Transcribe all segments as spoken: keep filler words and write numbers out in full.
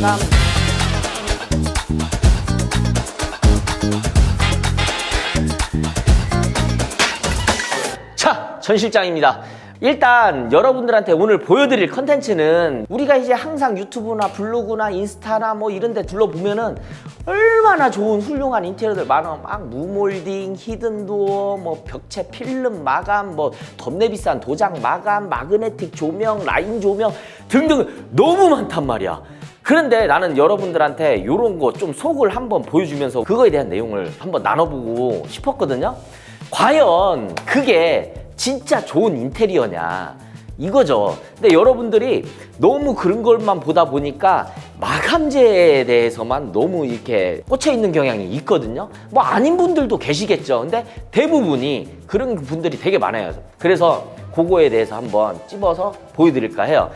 마감. 자, 전 실장입니다. 일단 여러분들한테 오늘 보여드릴 컨텐츠는 우리가 이제 항상 유튜브나 블로그나 인스타나 뭐 이런 데 둘러보면은 얼마나 좋은 훌륭한 인테리어들 많아. 막 무몰딩, 히든도어, 뭐 벽체 필름 마감, 뭐 덤내 비싼 도장 마감, 마그네틱 조명, 라인 조명 등등 너무 많단 말이야. 그런데 나는 여러분들한테 이런 거 좀 속을 한번 보여주면서 그거에 대한 내용을 한번 나눠보고 싶었거든요. 과연 그게 진짜 좋은 인테리어냐 이거죠. 근데 여러분들이 너무 그런 것만 보다 보니까 마감재에 대해서만 너무 이렇게 꽂혀 있는 경향이 있거든요. 뭐 아닌 분들도 계시겠죠. 근데 대부분이 그런 분들이 되게 많아요. 그래서 그거에 대해서 한번 찝어서 보여드릴까 해요.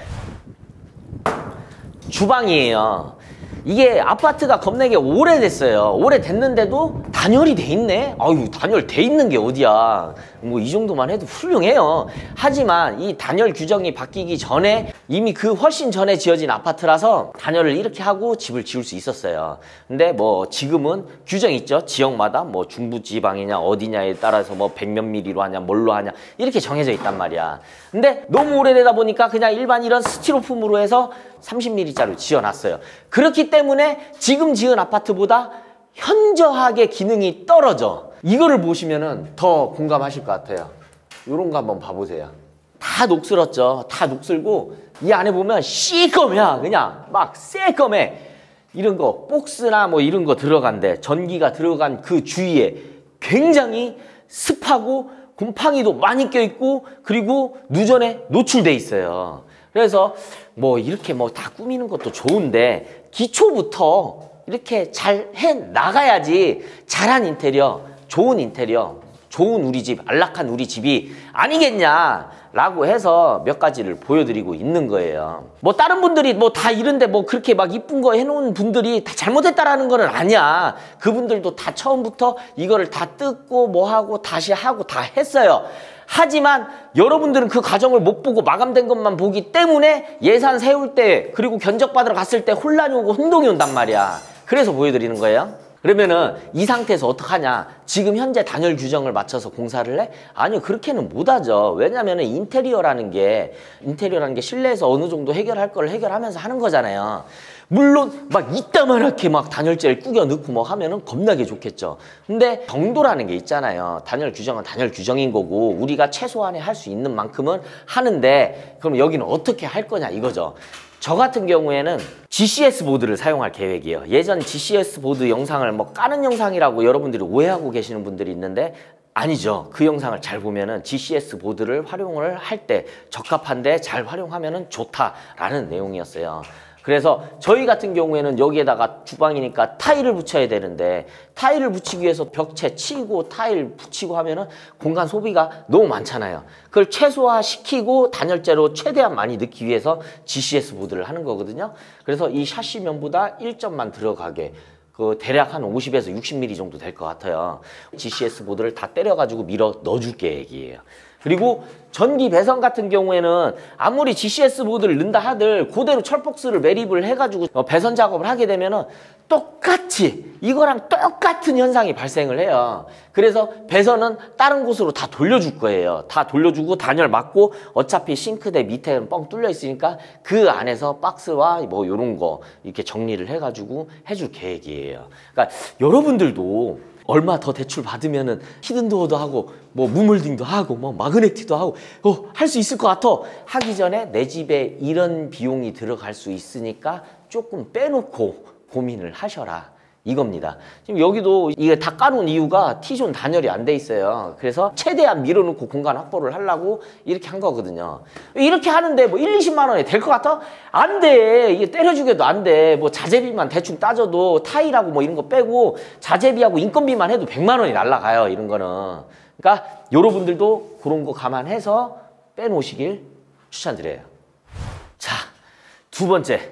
주방이에요. 이게 아파트가 겁나게 오래됐어요. 오래됐는데도 단열이 돼 있네? 아유, 단열 돼 있는 게 어디야. 뭐 이 정도만 해도 훌륭해요. 하지만 이 단열 규정이 바뀌기 전에 이미 그 훨씬 전에 지어진 아파트라서 단열을 이렇게 하고 집을 지을 수 있었어요. 근데 뭐 지금은 규정이 있죠. 지역마다 뭐 중부지방이냐 어디냐에 따라서 뭐 백몇 미리로 하냐 뭘로 하냐 이렇게 정해져 있단 말이야. 근데 너무 오래되다 보니까 그냥 일반 이런 스티로폼으로 해서 삼십 밀리미터짜리 지어놨어요. 그렇기 때문에 지금 지은 아파트보다 현저하게 기능이 떨어져. 이거를 보시면은 더 공감하실 것 같아요. 요런 거 한번 봐보세요. 다 녹슬었죠. 다 녹슬고 이 안에 보면 시꺼매야. 그냥 막 새꺼매. 이런 거 복스나 뭐 이런 거 들어간대. 전기가 들어간 그 주위에 굉장히 습하고 곰팡이도 많이 껴있고 그리고 누전에 노출돼 있어요. 그래서 뭐 이렇게 뭐 다 꾸미는 것도 좋은데 기초부터 이렇게 잘 해 나가야지 잘한 인테리어, 좋은 인테리어, 좋은 우리 집, 안락한 우리 집이 아니겠냐라고 해서 몇 가지를 보여드리고 있는 거예요. 뭐 다른 분들이 뭐 다 이런데 뭐 그렇게 막 이쁜 거 해놓은 분들이 다 잘못했다라는 거는 아니야. 그분들도 다 처음부터 이거를 다 뜯고 뭐 하고 다시 하고 다 했어요. 하지만 여러분들은 그 과정을 못 보고 마감된 것만 보기 때문에 예산 세울 때 그리고 견적받으러 갔을 때 혼란이 오고 혼동이 온단 말이야. 그래서 보여드리는 거예요. 그러면은 이 상태에서 어떡하냐? 지금 현재 단열 규정을 맞춰서 공사를 해? 아니요, 그렇게는 못하죠. 왜냐면은 인테리어라는 게 인테리어라는 게 실내에서 어느 정도 해결할 걸 해결하면서 하는 거잖아요. 물론 막 이따만하게 막 단열재를 꾸겨 넣고 뭐 하면은 겁나게 좋겠죠. 근데 정도라는 게 있잖아요. 단열 규정은 단열 규정인 거고 우리가 최소한에 할 수 있는 만큼은 하는데 그럼 여기는 어떻게 할 거냐 이거죠. 저 같은 경우에는 지씨에스 보드를 사용할 계획이에요. 예전 지씨에스 보드 영상을 뭐 까는 영상이라고 여러분들이 오해하고 계시는 분들이 있는데 아니죠. 그 영상을 잘 보면은 지씨에스 보드를 활용을 할 때 적합한데 잘 활용하면은 좋다라는 내용이었어요. 그래서 저희 같은 경우에는 여기에다가 주방이니까 타일을 붙여야 되는데 타일을 붙이기 위해서 벽체 치고 타일 붙이고 하면은 공간 소비가 너무 많잖아요. 그걸 최소화시키고 단열재로 최대한 많이 넣기 위해서 지씨에스 보드를 하는 거거든요. 그래서 이 샤시면보다 일 점만 들어가게 그 대략 한 오십에서 육십 밀리미터 정도 될 것 같아요. 지씨에스 보드를 다 때려가지고 밀어 넣어줄 계획이에요. 그리고 전기 배선 같은 경우에는 아무리 지씨에스 보드를 넣는다 하들 그대로 철복스를 매립을 해가지고 배선 작업을 하게 되면은 똑같이 이거랑 똑같은 현상이 발생을 해요. 그래서 배선은 다른 곳으로 다 돌려줄 거예요. 다 돌려주고 단열 맞고 어차피 싱크대 밑에는 뻥 뚫려 있으니까 그 안에서 박스와 뭐 이런 거 이렇게 정리를 해가지고 해줄 계획이에요. 그러니까 여러분들도 얼마 더 대출 받으면은 히든도어도 하고 뭐 무몰딩도 하고 뭐 마그네틱도 하고 어, 할 수 있을 것 같아. 하기 전에 내 집에 이런 비용이 들어갈 수 있으니까 조금 빼놓고 고민을 하셔라 이겁니다. 지금 여기도 이게 다 까놓은 이유가 T존 단열이 안 돼 있어요. 그래서 최대한 밀어놓고 공간 확보를 하려고 이렇게 한 거거든요. 이렇게 하는데 뭐 일, 이십만 원에 될 것 같아? 안 돼. 이게 때려주게도 안 돼. 뭐 자재비만 대충 따져도 타일하고 뭐 이런 거 빼고 자재비하고 인건비만 해도 백만 원이 날라가요. 이런 거는. 그러니까 여러분들도 그런 거 감안해서 빼놓으시길 추천드려요. 자, 두 번째.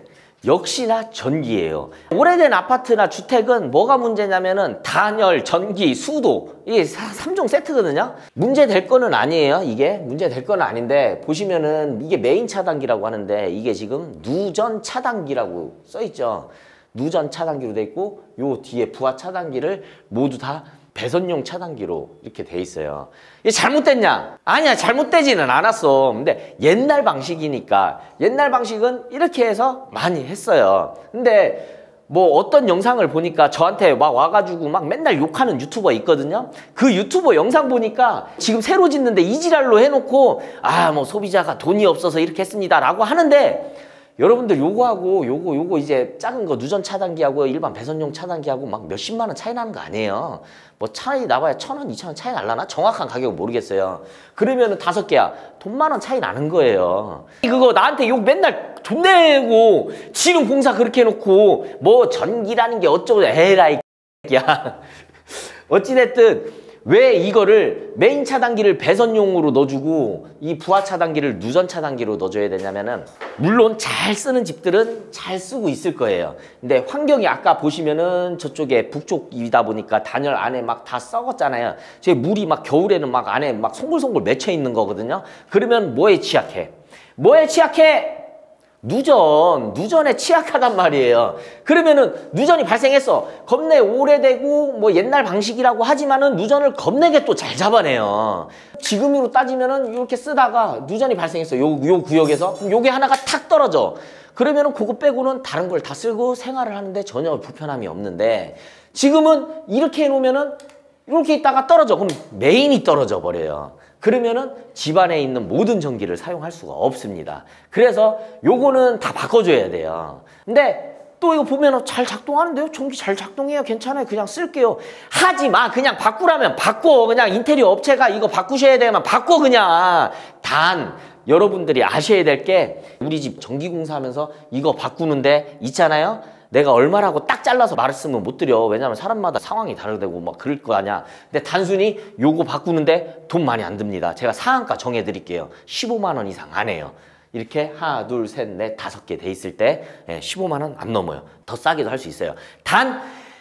역시나 전기예요. 오래된 아파트나 주택은 뭐가 문제냐면은 단열, 전기, 수도 이게 삼 종 세트거든요. 문제 될 거는 아니에요. 이게 문제 될 거는 아닌데 보시면은 이게 메인 차단기라고 하는데 이게 지금 누전 차단기라고 써 있죠. 누전 차단기로 돼 있고 요 뒤에 부하 차단기를 모두 다 배선용 차단기로 이렇게 돼 있어요. 이게 잘못됐냐? 아니야, 잘못되지는 않았어. 근데 옛날 방식이니까 옛날 방식은 이렇게 해서 많이 했어요. 근데 뭐 어떤 영상을 보니까 저한테 막 와가지고 막 맨날 욕하는 유튜버 있거든요. 그 유튜버 영상 보니까 지금 새로 짓는데 이지랄로 해놓고 아 뭐 소비자가 돈이 없어서 이렇게 했습니다 라고 하는데 여러분들 요거하고 요거 요거 이제 작은 거 누전 차단기하고 일반 배선용 차단기하고 막 몇십만 원 차이 나는 거 아니에요. 뭐 차이 나봐야 천 원, 이천 원 차이 날라나? 정확한 가격은 모르겠어요. 그러면은 다섯 개야. 돈만 원 차이 나는 거예요. 그거 나한테 욕 맨날 돈 내고 지금 공사 그렇게 해놓고 뭐 전기라는 게 어쩌고 에라이 야 어찌됐든 왜 이거를 메인 차단기를 배선용으로 넣어주고 이 부하 차단기를 누전 차단기로 넣어줘야 되냐면은 물론 잘 쓰는 집들은 잘 쓰고 있을 거예요. 근데 환경이 아까 보시면은 저쪽에 북쪽이다 보니까 단열 안에 막 다 썩었잖아요. 제 물이 막 겨울에는 막 안에 막 송글송글 맺혀 있는 거거든요. 그러면 뭐에 취약해? 뭐에 취약해? 누전, 누전에 취약하단 말이에요. 그러면은 누전이 발생했어. 겁내 오래되고 뭐 옛날 방식이라고 하지만은 누전을 겁내게 또 잘 잡아내요. 지금으로 따지면은 이렇게 쓰다가 누전이 발생했어. 요, 요 구역에서. 그럼 요게 하나가 탁 떨어져. 그러면은 그거 빼고는 다른 걸 다 쓰고 생활을 하는데 전혀 불편함이 없는데 지금은 이렇게 해놓으면은 이렇게 있다가 떨어져. 그럼 메인이 떨어져 버려요. 그러면은 집안에 있는 모든 전기를 사용할 수가 없습니다. 그래서 요거는 다 바꿔줘야 돼요. 근데 또 이거 보면은 잘 작동하는데요? 전기 잘 작동해요. 괜찮아요. 그냥 쓸게요. 하지 마. 그냥 바꾸라면 바꿔. 그냥 인테리어 업체가 이거 바꾸셔야 되면 바꿔 그냥. 단 여러분들이 아셔야 될 게 우리 집 전기공사하면서 이거 바꾸는데 있잖아요. 내가 얼마라고 딱 잘라서 말씀은 못 드려. 왜냐면 사람마다 상황이 다르고 막 그럴 거 아니야. 근데 단순히 요거 바꾸는데 돈 많이 안 듭니다. 제가 상한가 정해드릴게요. 십오만 원 이상 안 해요. 이렇게 하나, 둘, 셋, 넷, 다섯 개 돼 있을 때 십오만 원 안 넘어요. 더 싸게도 할 수 있어요. 단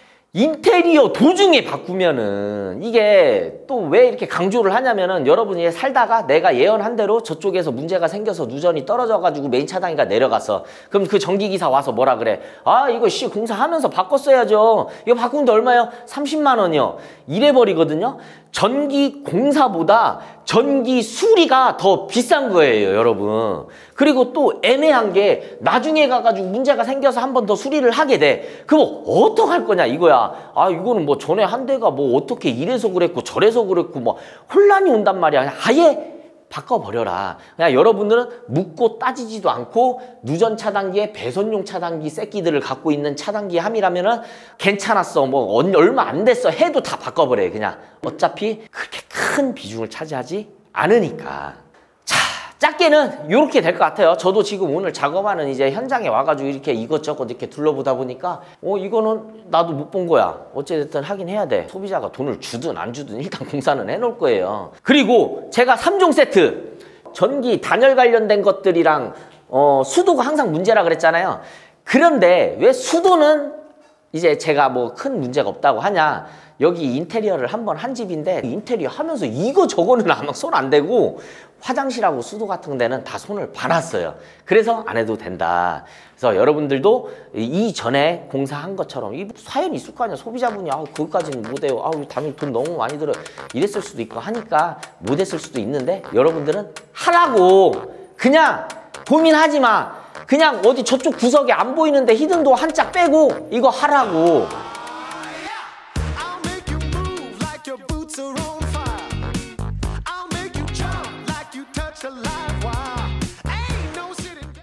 인테리어 도중에 바꾸면은 이게 또 왜 이렇게 강조를 하냐면은 여러분이 살다가 내가 예언한 대로 저쪽에서 문제가 생겨서 누전이 떨어져가지고 메인 차단기가 내려갔어. 그럼 그 전기기사 와서 뭐라 그래? 아 이거 씨 공사하면서 바꿨어야죠. 이거 바꾸는데 얼마요? 삼십만 원이요. 이래버리거든요. 전기 공사보다 전기 수리가 더 비싼 거예요, 여러분. 그리고 또 애매한 게 나중에 가가지고 문제가 생겨서 한 번 더 수리를 하게 돼. 그럼 어떡할 거냐 이거야. 아 이거는 뭐 전에 한 대가 뭐 어떻게 이래서 그랬고 저래서 그랬고 뭐 혼란이 온단 말이야. 아예 바꿔버려라. 그냥 여러분들은 묻고 따지지도 않고 누전 차단기에 배선용 차단기 새끼들을 갖고 있는 차단기 함이라면은 괜찮았어. 뭐 얼마 안 됐어. 해도 다 바꿔버려요. 그냥 어차피 그렇게 큰 비중을 차지하지 않으니까. 자, 작게는 이렇게 될 것 같아요. 저도 지금 오늘 작업하는 이제 현장에 와가지고 이렇게 이것저것 이렇게 둘러보다 보니까 어 이거는 나도 못 본 거야. 어찌됐든 하긴 해야 돼. 소비자가 돈을 주든 안 주든 일단 공사는 해놓을 거예요. 그리고 제가 삼 종 세트 전기 단열 관련된 것들이랑 어 수도가 항상 문제라 그랬잖아요. 그런데 왜 수도는 이제 제가 뭐 큰 문제가 없다고 하냐. 여기 인테리어를 한번 한 집인데 인테리어 하면서 이거 저거는 아마 손 안 대고 화장실하고 수도 같은 데는 다 손을 봐놨어요. 그래서 안 해도 된다. 그래서 여러분들도 이전에 공사한 것처럼 이 사연이 있을 거 아니야. 소비자분이 아우 그것까지는 못해요. 아우 당연히 돈 너무 많이 들어. 이랬을 수도 있고 하니까 못했을 수도 있는데 여러분들은 하라고. 그냥 고민하지 마. 그냥 어디 저쪽 구석에 안 보이는데 히든도어 한 짝 빼고 이거 하라고.